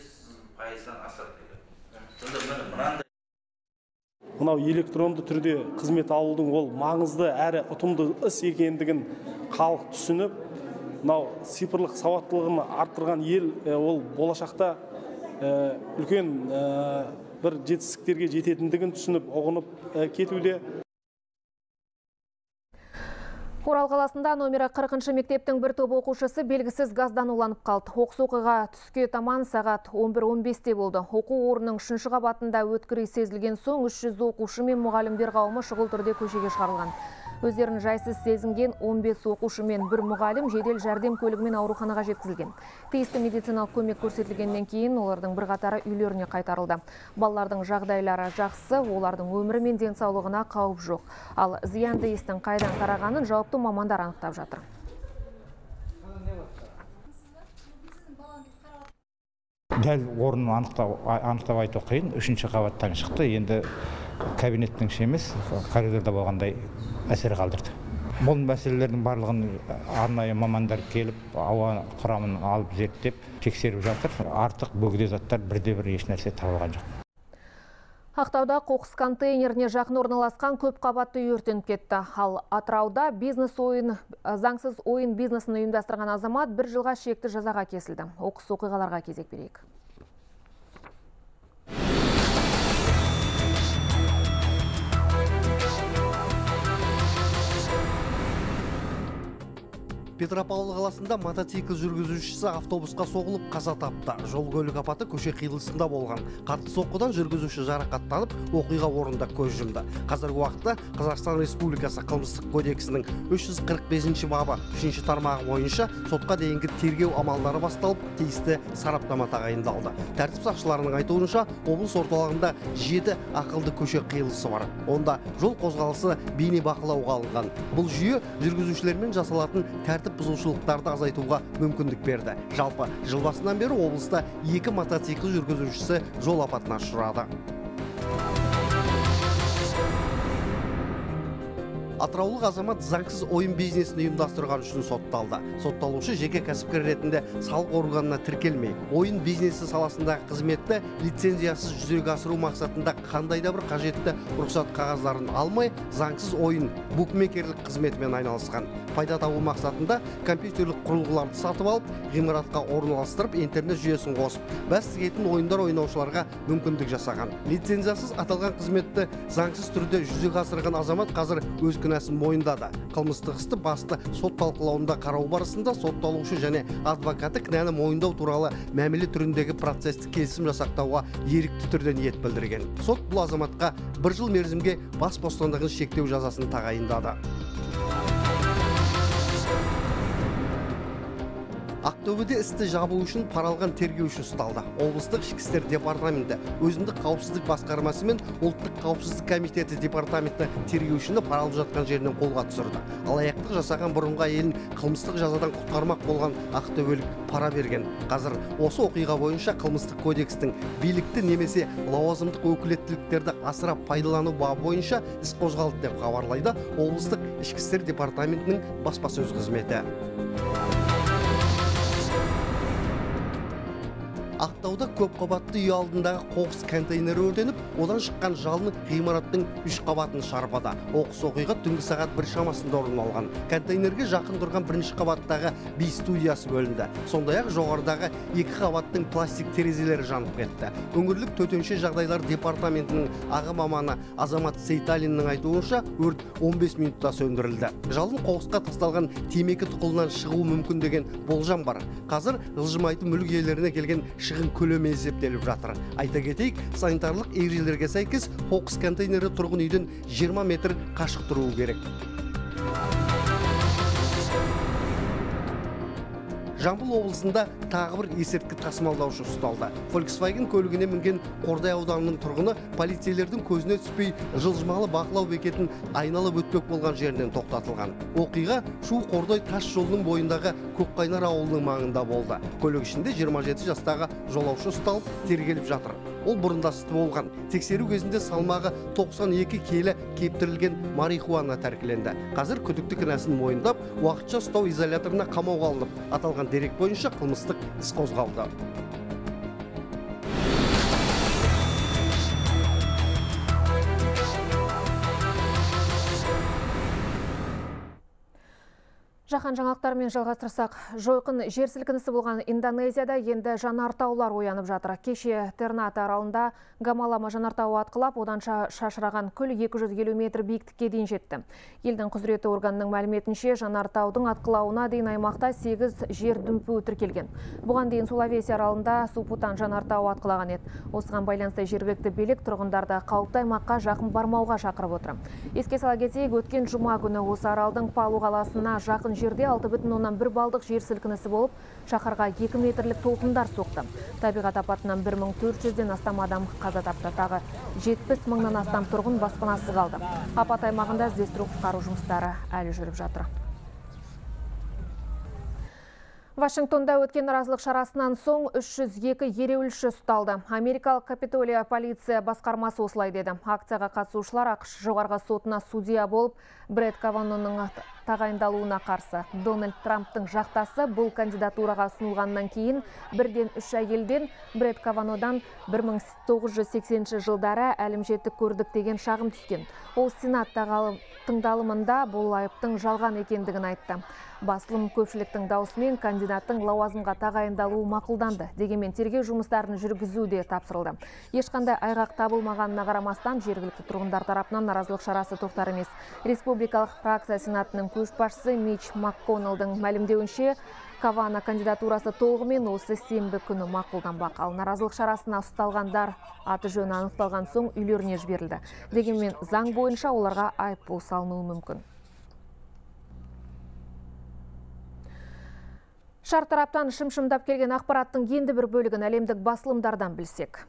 Мынау электронды түрде қызмет алудың ол маңызды әрі ұтымды іс екендігін халық түсініп, мынау цифрлық сауаттылығын арттырған ел ол болашақта үлкен бір жетістіктерге жететіндігін түсініп, ұғынып кетуде. Орал қаласында номері қырқыншы мектептің бір топ оқушысы белгісіз газдан уланып қалды. Оқыс оқиға түске таман сағат он бір он бесте болды. Оқу орнының үшінші қабатында өткір сезілген соң үш жүз оқушы мен мұғалімдер қауымы шұғыл түрде көшеге шығарылған. Өздерін жайсыз сезінген он бес оқушы мен бір мұғалім жедел жәрдем көлігімен ауруханаға жеткізілген. Тиісті медициналық көмек көрсетілгеннен кейін олардың бірқатары үйлеріне қайтарылды. Балалардың жағдайлары жақсы, олардың өмірі мен денсаулығына қауіп жоқ. Ал зиянды иістің қайдан тарағанын жауапты мамандар анықтап жатыр. Дәл орнын анықтап айту қиын. Үшінші қабаттан шықты. Енді кабинеттің емес, коридорда болғандай әсер қалдырды. Бұл мәселелердің барлығын арнайы мамандар келіп, ауа құрамын алып зерттеп, тексеріп жатыр. Артық бөгде заттар бірде-бір еш нәрсе табылған жоқ. Ақтауда қоқыс контейнеріне жақын орналасқан көп қабатты үй өртеніп кетті. Ал Атырауда бизнес ойын, заңсыз ойын бизнесін ұйымдастырған азамат бір жылға шекті жазаға кесілді. Оқыс оқиғаларға кезек берейік. Петропавл қаласында мотоцикл жүргізушісі автобусқа соғылып қаза тапты. Жол көлік апаты көше қиылысында болған. Қатты соққыдан жүргізуші жарақаттанып, оқиға орнында көз жұмды. Қазіргі уақытта Қазақстан Республикасы қылмыстық кодексінің үш жүз қырық бесінші бабы үшінші тармағы бойынша сотқа дейінгі тергеу амалдары басталып, тиісті сараптама тағайындалды. Тәртіп сақшыларының айтуынша, облыс орталығында жеті ақылды көше қиылысы бар. Онда жол қозғалысы бейне бақылауға алынған. Бұл жүйе жүргізушілермен жасалатын тәртіп бұзушылықтарды азайтуға мүмкіндік берді. Жалпы жыл басынан бері облыста екі мотоцикл жүргізушісі жол апатына ұшырады. Атыраулық азамат заңсыз ойын бизнесін ұйымдастырған үшін сотталды. Сотталушы жеке кәсіпкер ретінде салық органына тіркелмей, ойын бизнесі саласындағы қызметті лицензиясыз жүзеге асыру мақсатында қандай да бір қажетті рұқсат қағаздарын алмай, заңсыз ойын букмекерлік қызметімен айналысқан. Пайда табу мақсатында компьютерлік құрылғыларды сатып алып, ғимаратқа орналастырып, интернет жүйесін қосып, бәс тігетін ойындар ойнаушыларға мүмкіндік жасаған. Лицензиясыз аталған қызметті заңсыз түрде жүзеге асырған азамат қазір өз кінәсін мойындады. Қылмыстық істі басты сот талқылауында қарау барысында сотталушы және адвокаты кінәні мойындау туралы мәміле түріндегі процесті келісім жасақтауға ерікті түрде ниет білдірген. Сот бұл азаматқа бір жыл мерзімге бас бостандығын шектеу жазасын тағайындады. Ақтөбеде істі жабу үшін паралған тергеуші ұсталды. Облыстық ішкі істер департаменті өзіндік қауіпсіздік басқармасы мен ұлттық қауіпсіздік комитеті департаменті тергеушіні паралып жатқан жерінен қолға түсірді. Алаяқтық жасаған бұрынғы әйелін қылмыстық жазадан құтқармақ болған ақтөбелік пара берген. Қазір осы оқиға бойынша қылмыстық кодекстің билікті немесе лауазымдық өкілеттіліктерді асыра пайдалану бабы бойынша іс қозғалды деп хабарлайды облыстық ішкі істер департаментінің баспасөз қызметі. Ақтауда көп қабатты үй алдындағы қоқыс контейнері өртеніп, одан шыққан жалыны ғимараттың үш қабатын шарпыды. Оқыс оқиға түнгі сағат бір шамасында орын алған. Контейнерге жақын тұрған бірінші қабаттағы би студиясы бөлінді. Сондай-ақ жоғарыдағы екі қабаттың пластик терезелері жанып кетті. Өңірлік төтенше жағдайлар департаментінің аға маманы Азамат Сейталиннің айтуынша, өрт он бес минутта сөндірілді. Жалын қоқысқа тасталған темекі тұқылынан шығуы мүмкін деген болжам бар. Қазір жылжымайтын мүлік иелеріне келген шығын көлемі есептеліп жатыр. Айта кетейік, санитарлық ережелерге сәйкес қоқыс контейнері тұрғын үйден жиырма метр қашық тұруы керек. Жамбыл облысында тағы бір есірткі тасымалдаушы ұсталды. Volkswagen көлігіне мінген Қордай ауданының тұрғыны полицейлердің көзіне түспей жылжымалы бақылау бекетін айналып өтпек болған жерінен тоқтатылған. Оқиға Шу Қордай тас жолының бойындағы Көкқайнар ауылының маңында болды. Көлік ішінде жиырма жеті жастағы жолаушы ұсталып тергеліп жатыр. Ол бұрында істі болған. Тексеру кезінде салмағы тоқсан екі келі кептірілген марихуана тәркіленді. Қазір күдікті кінәсін мойындап, уақытша ұстау изоляторына қамауға алынып, аталған дерек бойынша қылмыстық іс қозғалды. Жаһан жаңалықтарымен жалғастырсақ, жойқын жер сілкінісі болған Индонезияда енді жанартаулар оянып жатыр. Кеше Тернат аралында Гамалама жанартауы атқылап, оданша шашыраған күл екі жүз елу метр биіктікке дейін жетті. Елдің құзыреті органының мәліметінше, жанартаудың атқылауына дейін аймақта сегіз жер дүмпуі тіркелген. Бұған дейін Сулавеси аралында Супутан жанартауы атқылаған еді. Осыған байланысты жергілікті билік тұрғындарды қауіпті аймаққа жақын бармауға шақырып отыр. Еске сала кетейік, өткен жұма күні осы аралдың Палу қаласына жақын жерде алты бүтін оннан бір балдық жер сілкінісі болып, шаһарға екі метрлік толқындар соқты. Табиғат апатынан бір мың төрт жүзден астам адам қаза тапты, тағы жетпіс мыңнан астам тұрғын баспанасыз қалды. Апат аймағында іздестіру құтқару жұмыстары әлі жүріп жатыр. Вашингтонда өткен наразылық шарасынан соң үш жүз екі ереуілші ұсталды. Америкалық Капитолия полиция басқармасы осылай деді. Акцияға қатысушылар ақш жоғарғы сотына судья болып, Бред Каваноның тағайындалуына қарсы. Дональд Трамптың жақтасы бұл кандидатураға ұсынылғаннан кейін бірден үш әйелден Бред Каванодан бір мың тоғыз жүз сексенінші жылдары әлімжеттік көрдік деген шағым түскен. Ол Сенат тыңдалымында бұл айыптың жалған екендігін айтты. Басылым көпшіліктің даусымен кандидаттың лауазымға тағайындалуы мақұлданды. Дегенмен тергеу жұмыстарын жүргізу де тапсырылды. Ешқандай айғақ табылмағанына қарамастан жергілікті тұрғындар тарапынан наразылық шарасы тоқтар емес. Республикалық фракция Сенатының көшбасшысы Мич МакКоннеллдың мәлімдеуінше, Кавана кандидатурасы толығымен осы сенбі күні мақұлданбақ. Ал наразылық шарасына ұсталғандар аты жөні анықталған соң үйлеріне жіберілді. Дегенмен заң бойынша оларға айыппұл салынуы мүмкін. Шартараптан шым-шымдап келген ақпараттың енді бір бөлігін әлемдік басылымдардан білсек.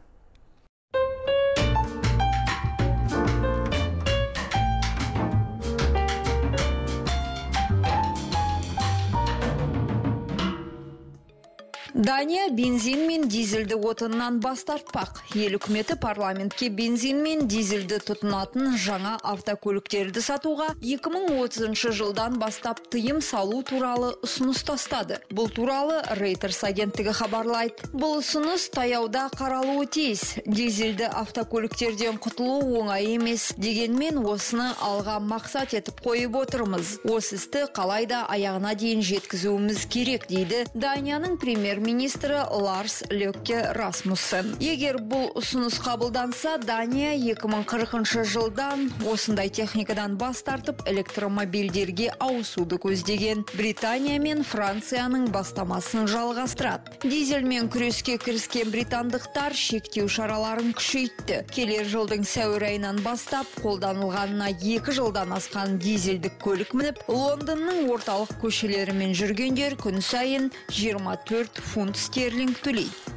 Дания бензин мен дизельді отыннан бас тартпақ. Ел үкіметі парламентке бензин мен дизельді тұтынатын жаңа автокөліктерді сатуға екі мың отызыншы жылдан бастап тыйым салу туралы ұсыныс тастады. Бұл туралы Reuters агенттігі хабарлайды. Бұл ұсыныс таяуда қаралуы тиіс. Дизельді автокөліктерден құтылу оңай емес. Дегенмен осыны алға мақсат етіп қойып отырмыз. Осы істі қалайда аяғына дейін жеткізуіміз керек, дейді Данияның премьер министрі Ларс Løkke Rasmussen. Егер бұл ұсыныс қабылданса, Дания екі мың қырқыншы жылдан осындай техникадан бас тартып электромобильдерге ауысуды көздеген. Британия мен Францияның бастамасын жалғастырады. Дизельмен күреске кіріскен британдықтар шектеу шараларын күшейтті. Келер жылдың сәуір айынан бастап қолданылғанына екі жылдан асқан дизельдік көлік мініп, Лондонның орталық көшелерімен жүргендер күн сайын жиырма төрт фунт стерлинг төлейді.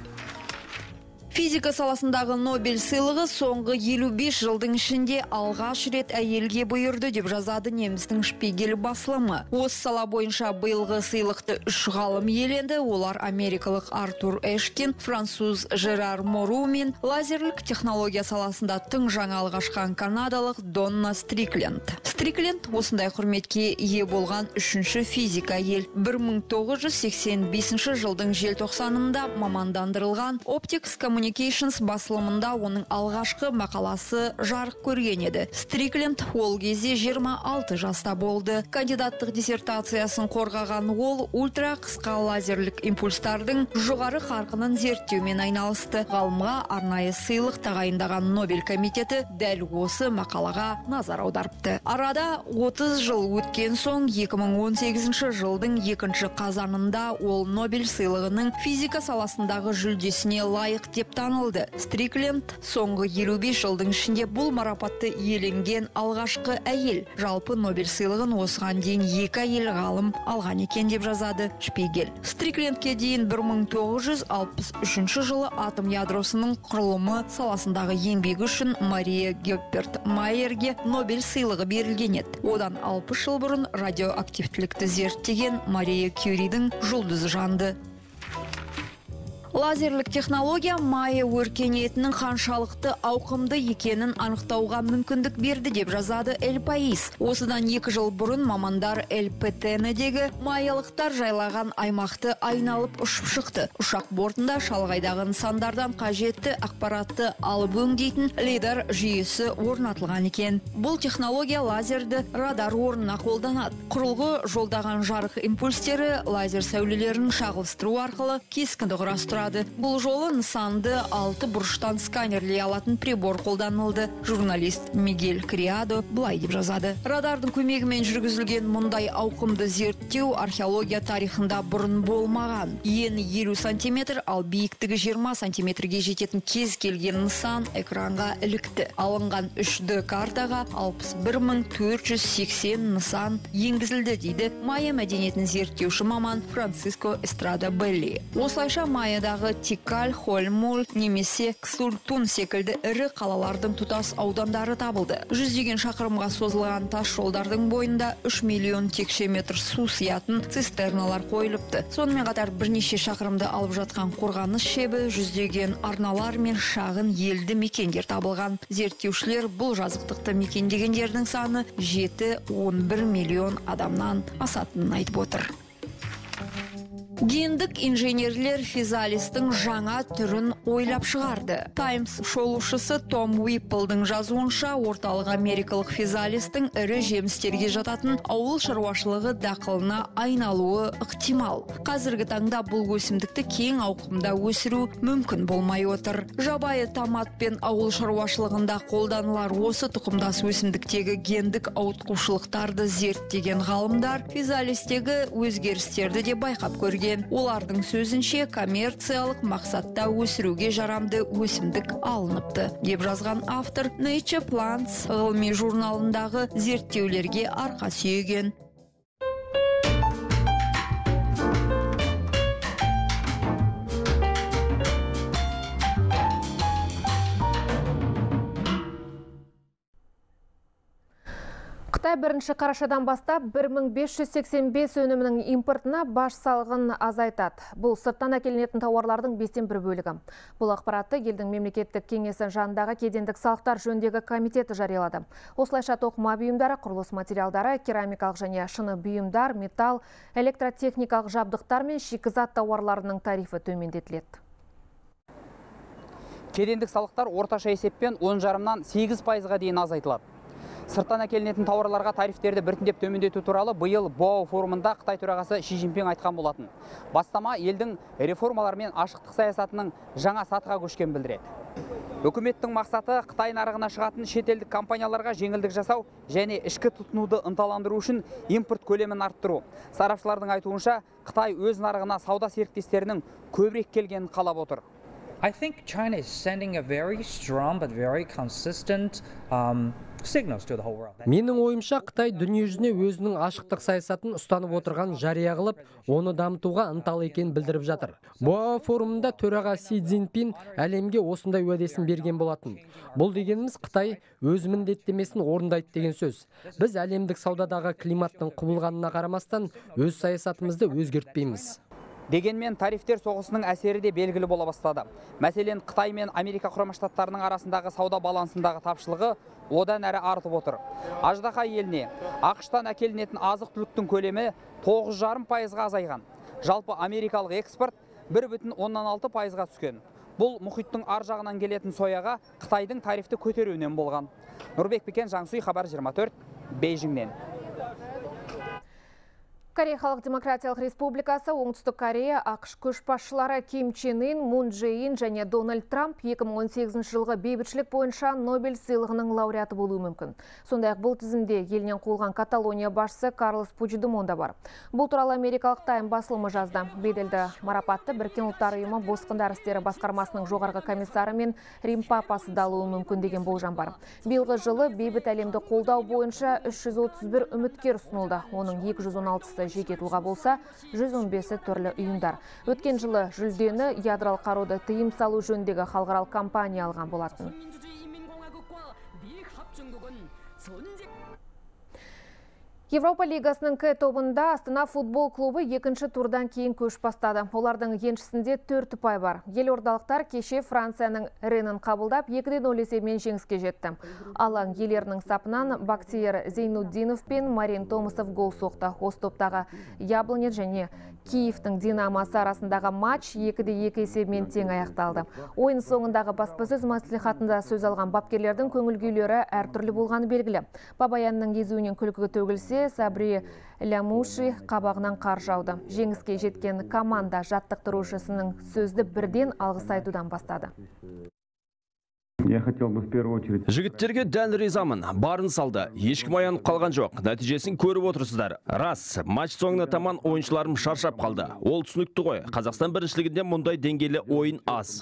Физика саласындағы Нобель сыйлығы соңғы елу бес жылдың ішінде алғаш рет әйелге бұйырды, деп жазады немістің Шпигель басылымы. Осы сала бойынша биылғы сыйлықты үш ғалым иеленді. Олар америкалық Артур Эшкин, француз Жерар Мору мен лазерлік технология саласында тың жаңалық ашқан канадалық Донна Стрикленд. Стрикленд осындай құрметке ие болған үшінші физика әйел. бір мың тоғыз жүз сексен бесінші жылдың желтоқсанында мамандандырылған Optics Communications басылымында оның алғашқы мақаласы жарық көрген еді. Стрикленд ол кезде жиырма алты жаста болды. Кандидаттық диссертациясын қорғаған ол ультра қысқа лазерлік импульстардың жоғары қарқынын зерттеумен айналысты. Ғалымға арнайы сыйлық тағайындаған Нобель комитеті дәл осы мақалаға назар аударыпты. Арада отыз жыл өткен соң екі мың он сегізінші жылдың екінші қазанында ол Нобель сыйлығының физика саласындағы жүлдесіне лайық деп танылды. Стрикленд соңғы елу бес жылдың ішінде бұл марапатты иеленген алғашқы әйел. Жалпы Нобель сыйлығын осыған дейін екі әйел ғалым алған екен, деп жазады Шпигель. Стриклендке дейін бір мың тоғыз жүз алпыс үшінші жылы атом ядросының құрылымы саласындағы еңбегі үшін Мария Гепперт Майерге Нобель сыйлығы берілген еді. Одан алпыс жыл бұрын радиоактивтілікті зерттеген Мария Кюридің жұлдызы жанды. Лазерлік технология майя өркениетінің қаншалықты ауқымды екенін анықтауға мүмкіндік берді, деп жазады El País. Осыдан екі жыл бұрын мамандар Эль Петенедегі майялықтар жайлаған аймақты айналып ұшып шықты. Ұшақ бортында шалғайдағы нысандардан қажетті ақпаратты алып өңдейтін лидар жүйесі орнатылған екен. Бұл технология лазерді радар орнына қолданады. Құрылғы жолдаған жарық импульстері лазер сәулелерін шағылыстыру арқылы кескінді құрастырады. Бұл жолы нысанды алты бұрыштан сканерлей алатын прибор қолданылды. Журналист Мигель Криадо былай деп жазады. Радардың көмегімен жүргізілген мұндай ауқымды зерттеу археология тарихында бұрын болмаған. Ені елу сантиметр, ал биіктігі жиырма сантиметрге жететін кез келген нысан экранға ілікті. Алынған үш дэ картаға алпыс бір мың төрт жүз сексен нысан енгізілді, дейді майя мәдениетін зерттеуші маман Франциско Эстрада Белли. Осылайша майядағы Тикаль, Хольмуль немесе Ксультун секілді ірі қалалардың тұтас аудандары табылды. Жүздеген шақырымға созылған тас жолдардың бойында үш миллион текше метр су сиятын цистерналар қойылыпты. Сонымен қатар бірнеше шақырымды алып жатқан қорғаныс шебі, жүздеген арналар мен шағын елді мекендер табылған. Зерттеушілер бұл жазықтықты мекендегендердің саны жеті он бір миллион адамнан асатынын айтып отыр. Гендік инженерлер физалистің жаңа түрін ойлап шығарды. Таймс шолушысы Том Уипплдың жазуынша, орталық америкалық физалистің ірі жемістерге жататын ауыл шаруашылығы дақылына айналуы ықтимал. Қазіргі таңда бұл өсімдікті кең ауқымда өсіру мүмкін болмай отыр. Жабайы томат пен ауыл шаруашылығында қолданылар осы тұқымдас өсімдіктегі гендік ауытқушылықтарды зерттеген ғалымдар физалистегі өзгерістерді де байқап көрген. Олардың сөзінше коммерциялық мақсатта өсіруге жарамды өсімдік алыныпты, деп жазған автор Nature Plants ғылыми журналындағы зерттеулерге арқа сүйеген. Қытай бірінші қарашадан бастап бір мың бес жүз сексен бес өнімінің импортына баж салығын азайтады. Бұл сырттан әкелінетін тауарлардың бестен бір бөлігі. Бұл ақпаратты елдің мемлекеттік кеңесі жанындағы кедендік салықтар жөніндегі комитеті жариялады. Осылайша тоқыма бұйымдары, құрылыс материалдары, керамикалық және шыны бұйымдар, металл, электротехникалық жабдықтар мен шикізат тауарларының тарифі төмендетіледі. Кедендік салықтар орташа есеппен он жарымнан сегіз пайызға дейін азайтылады. Сырттан әкелінетін тауарларға тарифтерді біртіндеп төмендету туралы биыл БОАО форумында Қытай төрағасы Ши Цзиньпин айтқан болатын. Бастама елдің реформалар мен ашықтық саясатының жаңа сатыға көшкен білдіреді. Үкіметтің мақсаты Қытай нарығына шығатын шетелдік компанияларға жеңілдік жасау және ішкі тұтынуды ынталандыру үшін импорт көлемін арттыру. Сарапшылардың айтуынша, Қытай өз нарығына сауда серіктестерінің көбірек келгенін қалап отыр. I think China is sending a very strong but very consistent um, signals to the whole world. Менің ойымша, Қытай дүниежүзіне өзінің ашықтық саясатын ұстанып отырған жария қылып, оны дамытуға ынталы екенін білдіріп жатыр. БОАО форумында төраға Си Цзиньпин әлемге осындай уәдесін берген болатын. Бұл дегеніміз Қытай өз міндеттемесін орындайды деген сөз. Біз әлемдік саудадағы климаттың құбылғанына қарамастан өз саясатымызды өзгертпейміз. Дегенмен тарифтер соғысының әсері де белгілі бола бастады. Мәселен, Қытай мен Америка Құрама Штаттарының арасындағы сауда балансындағы тапшылығы одан әрі артып отыр. Аждаһа еліне ақштан әкелінетін азық түліктің көлемі тоғыз жарым пайызға азайған. Жалпы америкалық экспорт бір бүтін оннан алты пайызға түскен. Бұл мұхиттың ар жағынан келетін сояға Қытайдың тарифті көтеруінен болған. Нұрбек Бекен, Жаңсұй, Хабар жиырма төрт, Бейжіңнен. Корея Халық Демократиялық Республикасы, Оңтүстік Корея, ақш көшбасшылары Ким Чен Ын, Мун Чже Ин және Дональд Трамп екі мың он сегізінші жылғы бейбітшілік бойынша Нобель сыйлығының лауреаты болуы мүмкін. Сондай-ақ бұл тізімде елінен қуылған Каталония басшысы Карлос Пучдемон да бар. Бұл туралы америкалық Тайм басылымы жазды. Беделді марапатты Біріккен ұлттар ұйымы босқындар істері басқармасының жоғарғы комиссары мен Рим папасы алуы мүмкін деген болжам бар. Биылғы жылы бейбіт әлемді қолдау бойынша үш жүз отыз бір үміткер ұсынылды. Оның екі жүз он алтысы жеке тұлға болса, жүз он бесі түрлі ұйымдар. Өткен жылы жүлдені ядролық қаруды тыйым салу жөніндегі халықаралық компания алған болатын. Европа лигасының К тобында Астана футбол клубы екінші турдан кейін көш бастады. Олардың еншісінде төрт ұпай бар. Елордалықтар кеше Францияның Ренін қабылдап екі де нөл есебімен жеңіске жетті. Алаң иелерінің сапынан Бактиер Зейнуддинов пен Марин Томасов гол соқты. Осы топтағы Яблонец және Киевтің Динамосы арасындағы матч екі де екі есебімен тең аяқталды. Ойын соңындағы баспасөз мәслихатында сөз алған бапкерлердің көңіл-күйлері әртүрлі болғаны белгілі. Бабаянның езуінен күлкі төгілсе, Сабри Лямуши қабағынан қар жауды. Жеңіске жеткен команда жаттықтырушысының сөзді бірден алғыс айтудан бастады. Жігіттерге дәл ризамын. Барын салды. Ешкім аянып қалған жоқ. Нәтижесін көріп отырсыздар. Рас, матч соңына таман ойыншыларым шаршап қалды. Ол түсінікті ғой. Қазақстан біріншілігінде мұндай деңгейлі ойын аз.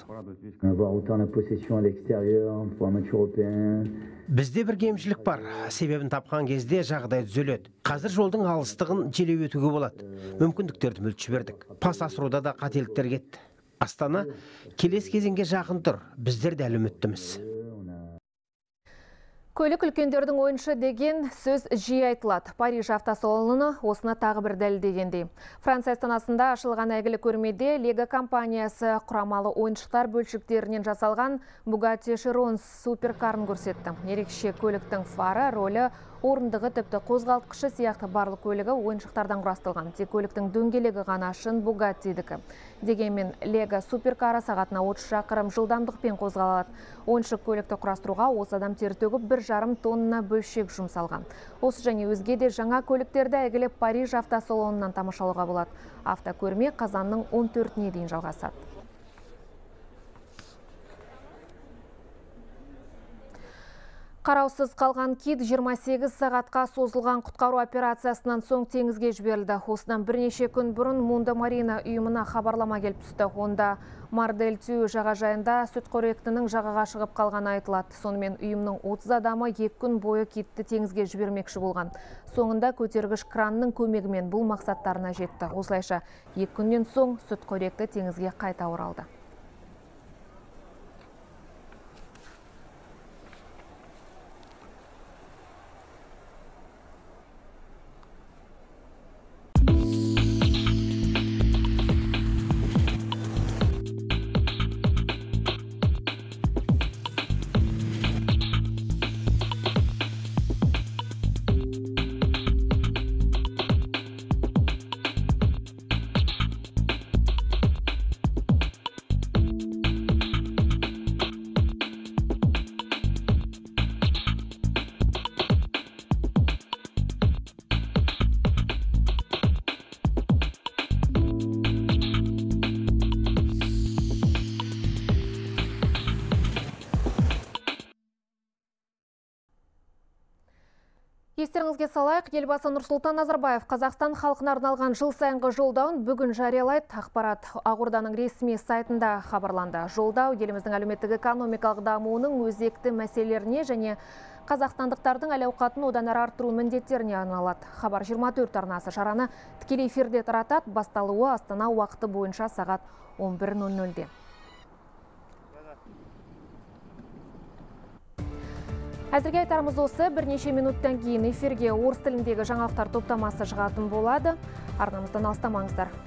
Бізде бір кемшілік бар. Себебін тапқан кезде жағдай түзеледі. Қазір жолдың алыстығын желеу өтуге болады. Мүмкіндіктерді мүлт жібердік. Пас асыруда да қателіктер кетті. Астана келес кезеңге жақын тұр. Біздер де әлі үміттіміз. Көлік үлкендердің ойыншы деген сөз жиі айтылады. Париж автосалоны осына тағы бір дәлелдегендей. Франция астанасында ашылған әйгілі көрмеде Лего компаниясы құрамалы ойыншықтар бөлшектерінен жасалған Bugatti Chiron суперкарын көрсетті. Ерекше көліктің фары рөлі орындығы тіпті қозғалтқышы сияқты барлық көлігі ойыншықтардан құрастырылған. Тек көліктің дөңгелегі ғана шын Бугаттидікі. Дегенмен Лего суперкары сағатына отыз шақырым жылдамдықпен қозғалады. Ойыншық көлікті құрастыруға осы адам тер төгіп бір жарым тонна бөлшек жұмсалған. Осы және өзге де жаңа көліктерді әйгілі Париж автосалонынан тамашалауға болады. Автокөрме қазанның он төртіне дейін жалғасады. Қараусыз қалған кит жиырма сегіз сағатқа созылған құтқару операциясынан соң теңізге жіберілді. Осыдан бірнеше күн бұрын Мунда Марина ұйымына хабарлама келіп түсті. Онда Мардель Тю жағажайында сүтқоректінің жағаға шығып қалғаны айтылады. Сонымен ұйымның отыз адамы екі күн бойы китті теңізге жібермекші болған. Соңында көтергіш кранның көмегімен бұл мақсаттарына жетті. Осылайша екі күннен соң сүтқоректі теңізге қайта оралды. Естеріңізге салайық, елбасы Нұрсұлтан Назарбаев Қазақстан халқына арналған жыл сайынғы жолдауын бүгін жариялайды. Ақпарат ақорданың ресми сайтында хабарланды. Жолдау еліміздің әлеуметтік экономикалық дамуының өзекті мәселелеріне және қазақстандықтардың әл-ауқатын одан әрі арттыру міндеттеріне арналады. Хабар жиырма төрт арнасы шараны тікелей эфирде таратады. Басталуы Астана уақыты бойынша сағат он бір нөл нөлде. Әзірге айтарымыз осы, бірнеше минуттан кейін эфирге орыс тіліндегі жаңалықтар топтамасы шығатын болады. Арнамыздан алыстамаңыздар.